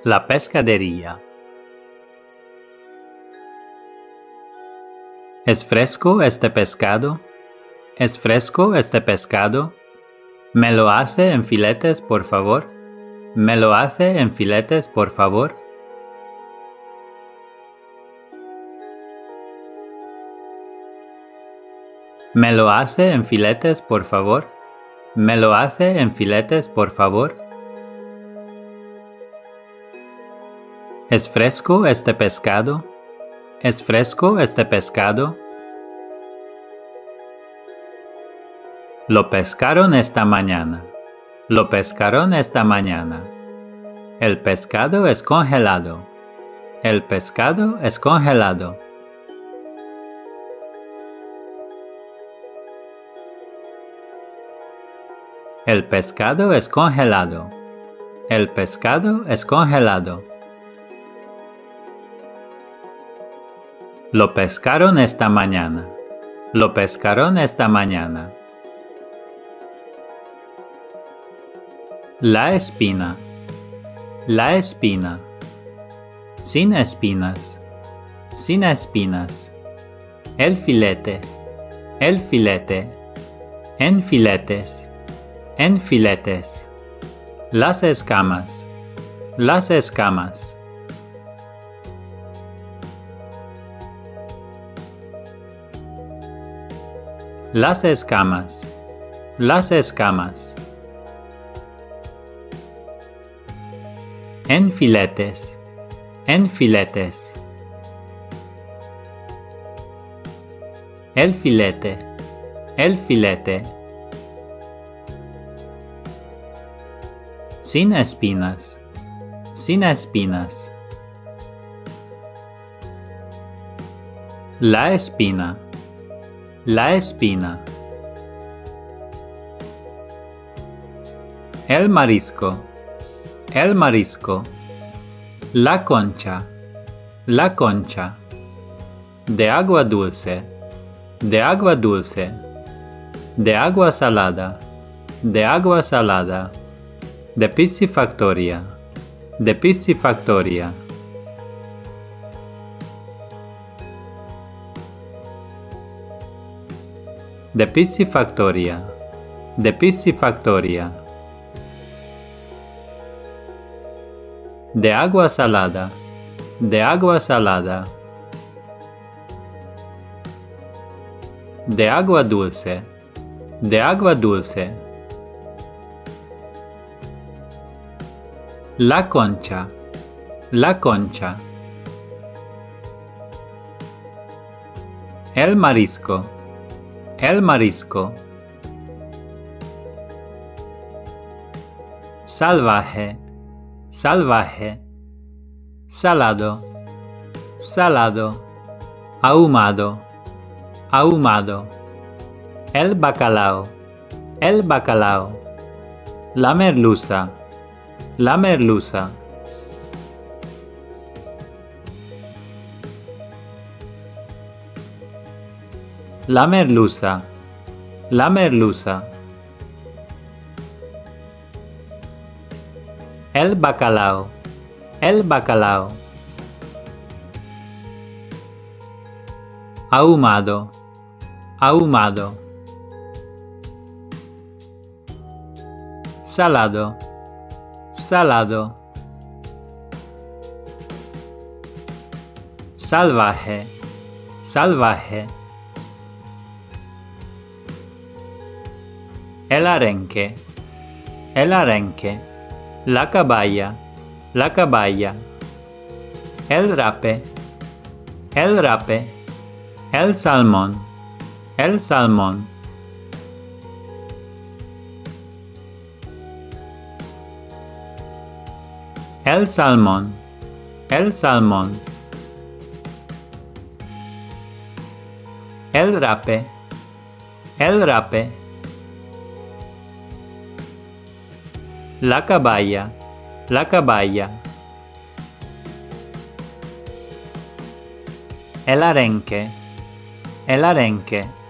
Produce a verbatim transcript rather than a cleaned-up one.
La pescadería. ¿Es fresco este pescado? ¿Es fresco este pescado? ¿Me lo hace en filetes, por favor? ¿Me lo hace en filetes, por favor? ¿Me lo hace en filetes, por favor? ¿Me lo hace en filetes, por favor? ¿Es fresco este pescado? ¿Es fresco este pescado? Lo pescaron esta mañana. Lo pescaron esta mañana. El pescado es congelado. El pescado es congelado. El pescado es congelado. El pescado es congelado. Lo pescaron esta mañana. Lo pescaron esta mañana. La espina. La espina. Sin espinas. Sin espinas. El filete. El filete. En filetes. En filetes. Las escamas. Las escamas. Las escamas. Las escamas. En filetes. En filetes. El filete. El filete. Sin espinas. Sin espinas. La espina. La espina. El marisco. El marisco. La concha. La concha. De agua dulce. De agua dulce. De agua salada. De agua salada. De piscifactoria. De piscifactoria. De piscifactoria. De piscifactoria. De agua salada. De agua salada. De agua dulce. De agua dulce. La concha. La concha. El marisco. El marisco. Salvaje. Salvaje. Salado. Salado. Ahumado. Ahumado. El bacalao. El bacalao. La merluza. La merluza. La merluza. La merluza. El bacalao. El bacalao. Ahumado. Ahumado. Salado. Salado. Salvaje. Salvaje. El arenque. El arenque. La caballa. La caballa. El rape. El rape. El salmón. El salmón. El salmón. El salmón. El rape. El rape. La caballa. La caballa. El arenque. El arenque.